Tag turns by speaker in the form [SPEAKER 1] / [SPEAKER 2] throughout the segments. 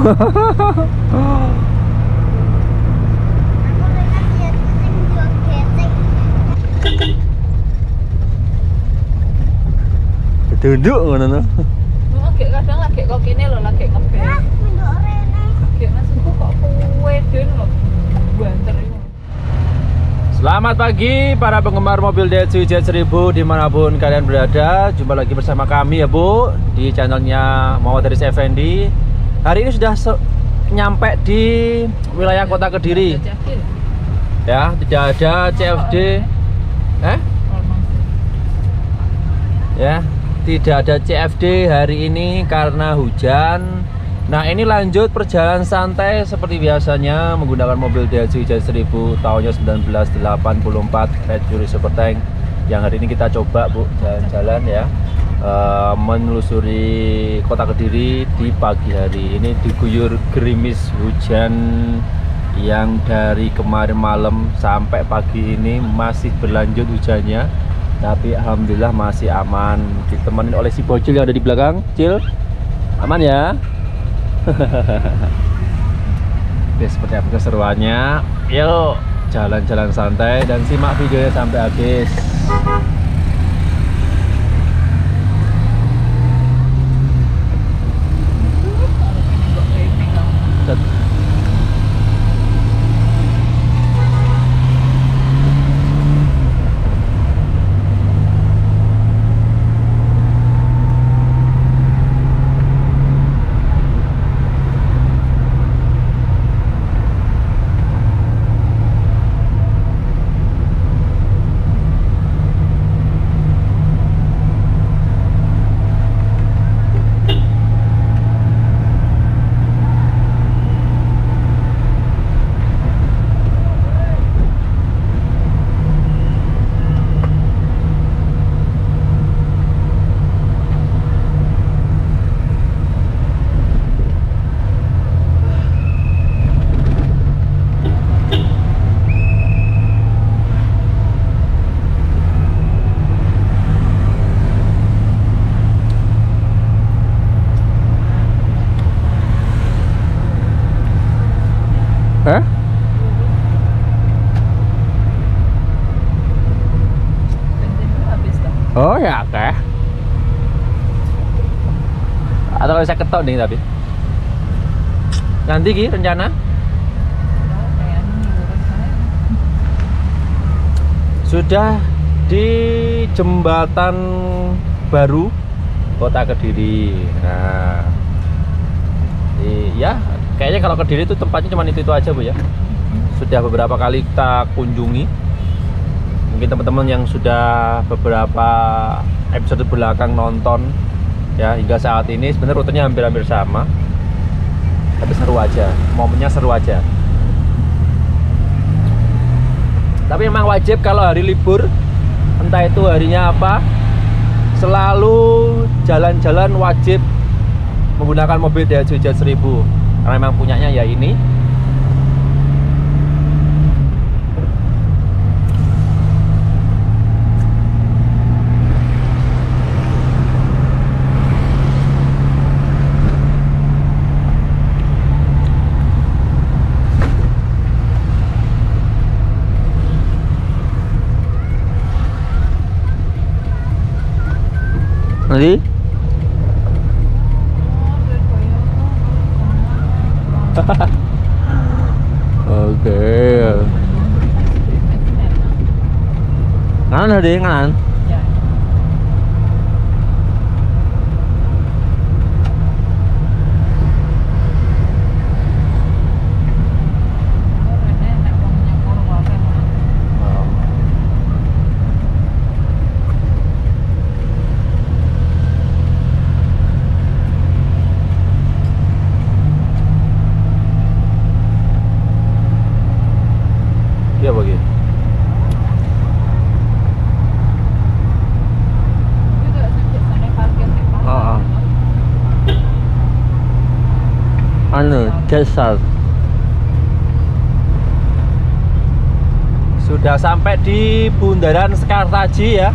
[SPEAKER 1] Duduk ngono to.
[SPEAKER 2] Lagi kadang lagi kok kene lho lagi ngebel. Lagi maksudku kok kuwe den lho. Banter iki.
[SPEAKER 1] Selamat pagi para penggemar mobil Daihatsu Z1000 dimanapun kalian berada. Jumpa lagi bersama kami ya Bu di channelnya Muhammad Haris Effendi. Hari ini sudah nyampe di wilayah Kota Kediri. Ya, tidak ada CFD. Ya, tidak ada CFD hari ini karena hujan. Nah, ini lanjut perjalanan santai seperti biasanya menggunakan mobil Daihatsu Z1000 tahunnya 1984 Red Fury Super Tank. Yang hari ini kita coba Bu jalan-jalan ya, menelusuri Kota Kediri di pagi hari. Ini diguyur gerimis hujan yang dari kemarin malam sampai pagi ini masih berlanjut hujannya. Tapi alhamdulillah masih aman, ditemenin oleh si bocil yang ada di belakang. Cil, aman ya. Oke, seperti apa keseruannya? Yuk jalan-jalan santai dan simak videonya sampai habis. Oh ya, oke. Atau kalau saya ketok nih tapi nanti Ki rencana sudah di jembatan baru Kota Kediri. Nah, ya kayaknya kalau Kediri itu tempatnya cuma itu aja Bu ya. Sudah beberapa kali kita kunjungi. Mungkin teman-teman yang sudah beberapa episode belakang nonton ya, hingga saat ini sebenarnya rutenya hampir-hampir sama, tapi seru aja, momennya seru aja. Tapi memang wajib kalau hari libur, entah itu harinya apa, selalu jalan-jalan wajib menggunakan mobil Daihatsu Z1000 karena memang punyanya ya ini. Nanti oke. Kanan tadi, kanan. Ya bagi. Anu, Desal. Sudah sampai di Bundaran Sekartaji ya.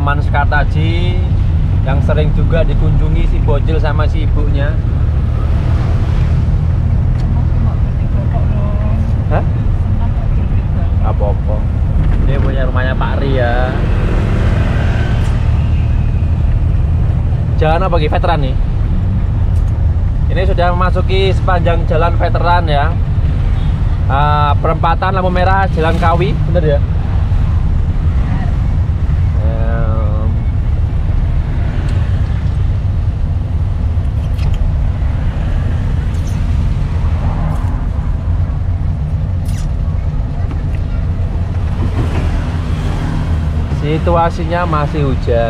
[SPEAKER 1] Taman Sekartaji yang sering juga dikunjungi si bocil sama si ibunya. Hah? Apa-apa. Ini punya rumahnya Pak Ria. Jalan apa lagi? Veteran nih. Ini sudah memasuki sepanjang jalan veteran ya. Perempatan lampu merah Jalan Kawi, bener ya? Situasinya masih hujan.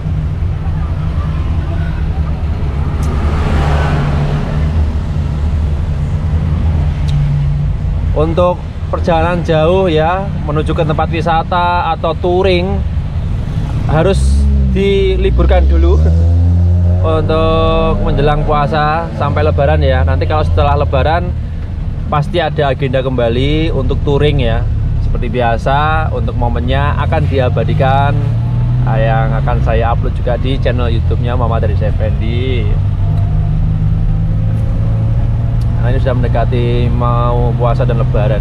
[SPEAKER 1] Untuk perjalanan jauh ya, menuju ke tempat wisata atau touring harus diliburkan dulu untuk menjelang puasa sampai lebaran ya. Nanti kalau setelah lebaran pasti ada agenda kembali untuk touring ya. Seperti biasa, untuk momennya akan diabadikan, yang akan saya upload juga di channel YouTube-nya Muhammad Haris Effendi. Nah, ini sudah mendekati mau puasa dan lebaran.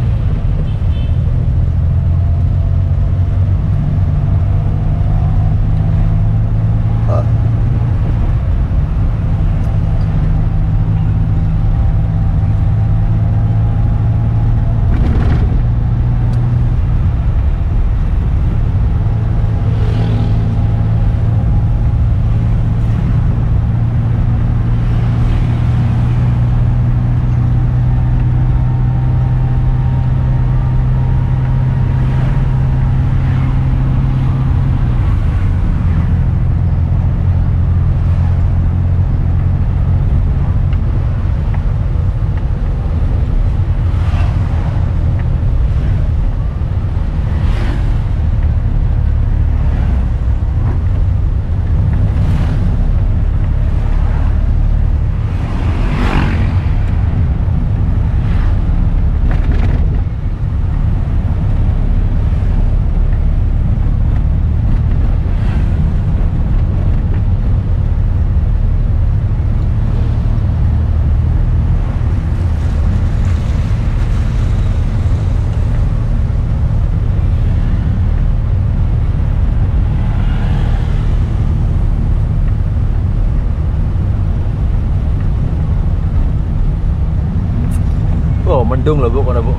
[SPEAKER 1] Mendung loh Bu, mana Bu?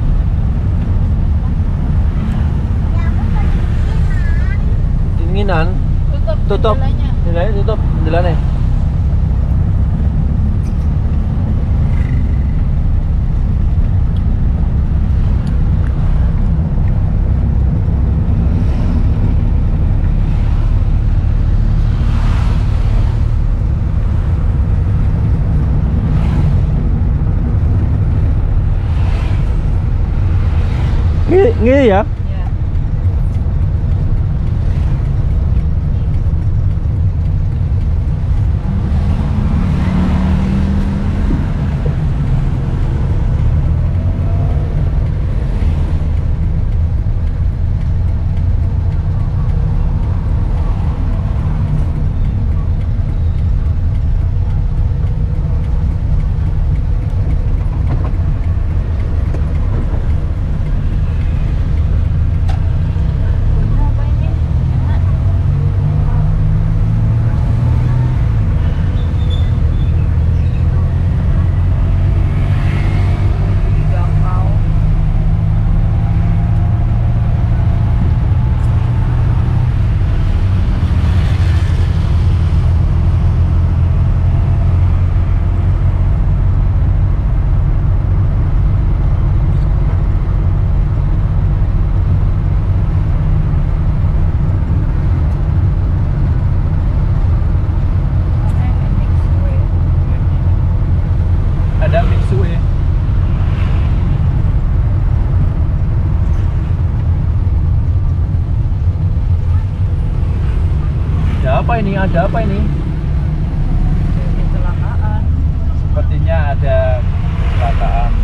[SPEAKER 1] Dinginan. Tutup. Jendelanya tutup. Jendelanya. Ngiri ya?
[SPEAKER 2] Iya.
[SPEAKER 1] ini? Ada apa ini?
[SPEAKER 2] Kecelakaan.
[SPEAKER 1] Sepertinya ada kecelakaan.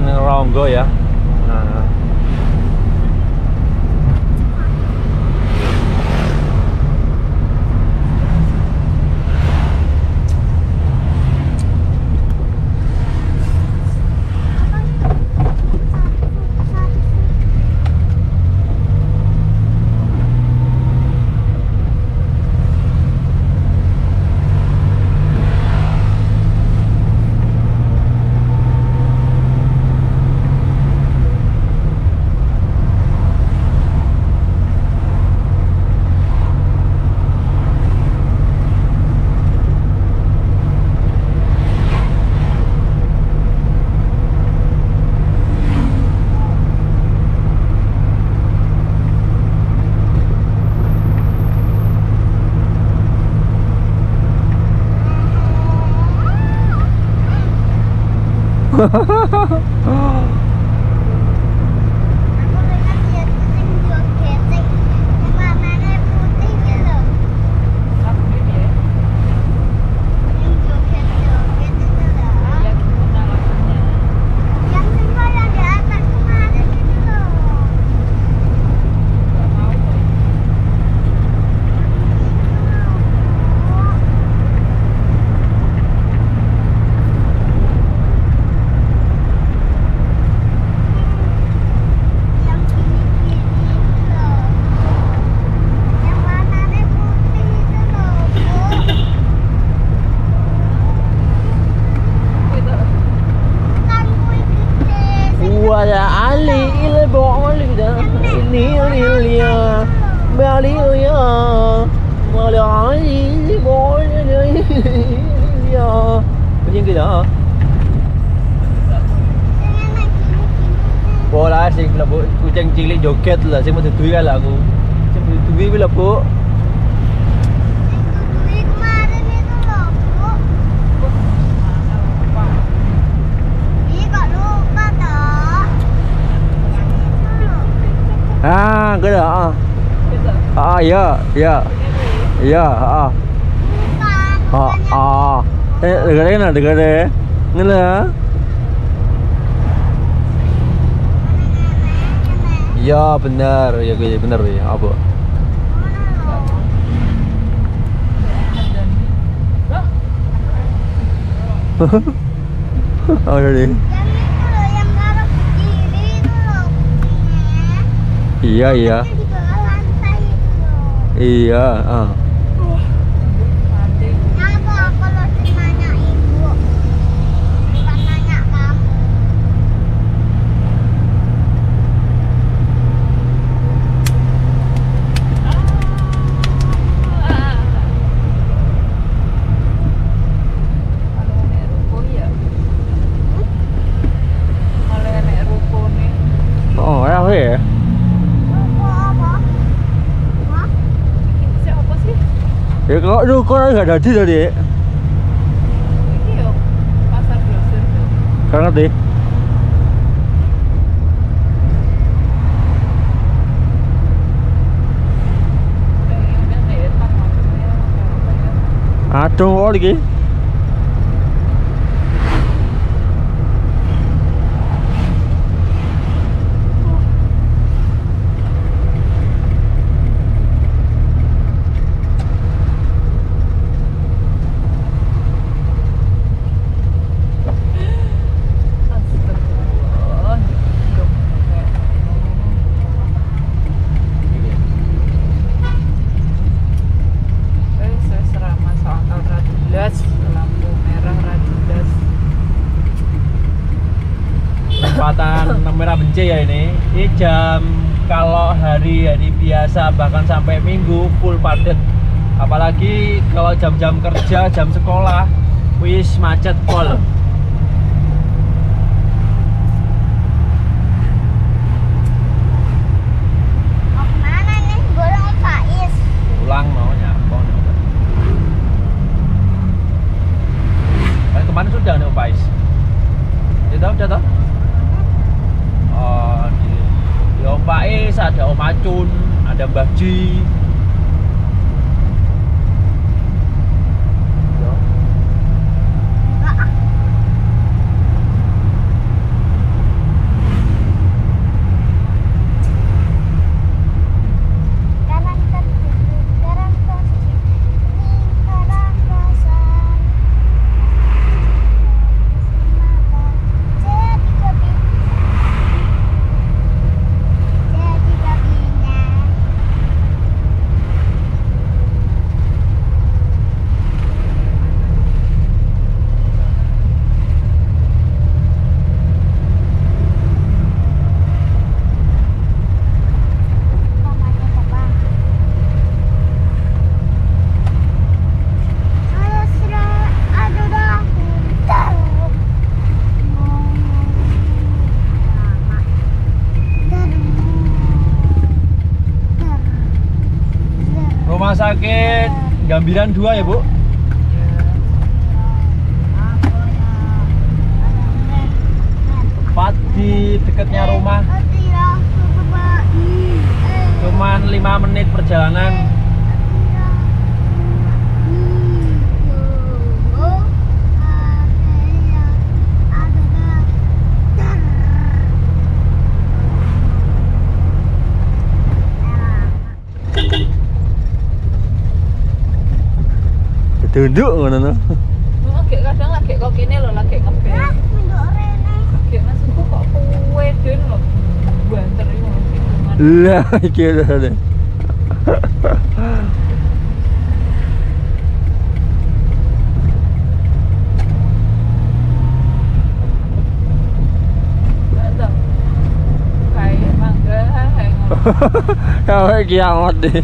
[SPEAKER 1] Ronggo ya. Nah.
[SPEAKER 3] Aku lihat dia kucing joget yang warnanya putih gitu.
[SPEAKER 2] Aku ini ya.
[SPEAKER 3] Yang joget-joget itu loh.
[SPEAKER 2] Ya gimana lagunya?
[SPEAKER 3] Yang semua yang di atas kemarin itu loh.
[SPEAKER 2] Gak mau kok.
[SPEAKER 3] Yang gini-gini itu loh. Yang warnanya putih itu loh, Bu.
[SPEAKER 2] Gitu.
[SPEAKER 3] Bukan kue gede.
[SPEAKER 1] Wala ali ilbo alida ini lilia balilia wala ali ilbo lilia. Kucing kita.
[SPEAKER 3] Yang enak gini-gini.
[SPEAKER 1] Bola sing mlebu kucing cilik joget lah sing metu duwi kae aku. Sing metu duwi kuwi lho, Bu.
[SPEAKER 3] Yang dudui kemarin itu loh, Bu. Ih, kok lupa toh? Yang itu loh.
[SPEAKER 1] Ah, cái đó.
[SPEAKER 2] Gitu.
[SPEAKER 1] Ah, iya, iya. Iya, ah.
[SPEAKER 3] Bukan.
[SPEAKER 1] Ah, ah. Dekat mana? Dekat deh. Ngela. Iya, benar. Ya, gue benar ya. Apa? Oh, jadi.
[SPEAKER 3] Yang itu loh, yang taruh berdiri itu loh kucingnya.
[SPEAKER 1] Iya, iya.
[SPEAKER 3] Di bawah lantai itu loh.
[SPEAKER 1] Iya, ah.
[SPEAKER 2] Mati.
[SPEAKER 3] Kenapa kalau nanya ibu? Bukan nanya kamu.
[SPEAKER 2] Kalau nek ruko ya. Kalau nek ruko nih.
[SPEAKER 1] Oh, ya, ya.
[SPEAKER 3] Ruko apa? Wah,
[SPEAKER 2] Siapa sih?
[SPEAKER 1] Ya kok lu kok enggak jadi tadi?
[SPEAKER 2] Ini yo pasar grosir tuh.
[SPEAKER 1] Kan ngerti.
[SPEAKER 2] Udah nek etan maksudnya apa ya?
[SPEAKER 1] Aduh, kok iki.
[SPEAKER 2] Astagfirullah. Hidup kayak wes ramah soal radilas, lampu merah radilas.
[SPEAKER 1] Perempatan Merah Bencih ya ini. Ini jam kalau hari-hari biasa bahkan sampai minggu full padat. Apalagi kalau jam-jam kerja, jam sekolah, wis macet pol.
[SPEAKER 3] mau kemana nih? Gorong Faiz.
[SPEAKER 1] Pulang mau nyapon. Kan kemarin sudah nih Pais. Udah toh? Oh, di Om Pais ada Om Acun, ada Mbah Ji.
[SPEAKER 3] Enggak.
[SPEAKER 1] Rumah sakit Gambiran 2 ya, Bu? Tepat di dekatnya rumah. Cuman 5 menit perjalanan. Duduk ngono no.
[SPEAKER 2] Lagi kadang lagi kok kene lho lagi ngebel. Lagi maksudku kok kowe den lho. Banter iki lho.
[SPEAKER 1] Lah iki lho.
[SPEAKER 2] Kayak mangga kayak ngono.
[SPEAKER 1] Kayak kiamat deh.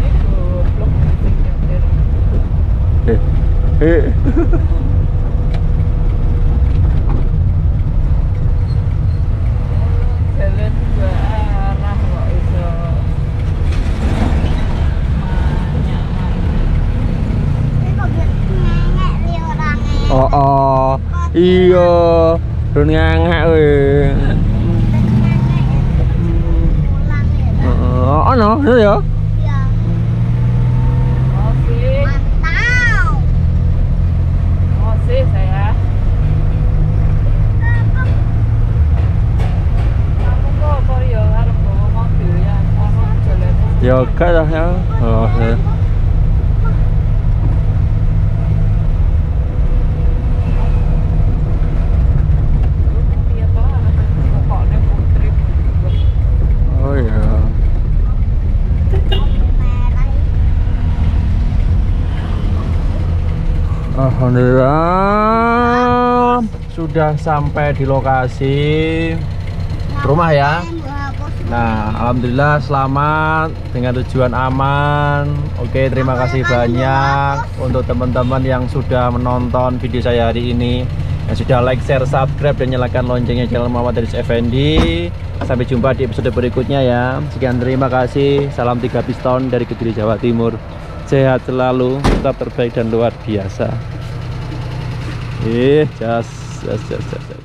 [SPEAKER 2] Jalan dua arah kok iso
[SPEAKER 1] Oh, iya. Run ngangak weh. Ono, ya.
[SPEAKER 2] saya kamu kok ya arep bawa mobil ya ono jalan
[SPEAKER 1] Ya gak lah ya. Oh, ya.
[SPEAKER 2] iya toh pokoknya putri
[SPEAKER 1] Oh ya. Alhamdulillah sudah sampai di lokasi rumah ya. Nah, alhamdulillah selamat dengan tujuan aman. Oke, terima kasih banyak untuk teman-teman yang sudah menonton video saya hari ini, yang sudah like, share, subscribe dan nyalakan loncengnya channel Muhammad Haris Effendi. Sampai jumpa di episode berikutnya ya. Sekian, terima kasih. Salam 3 piston dari Kediri, Jawa Timur. Sehat selalu, tetap terbaik dan luar biasa. Jas.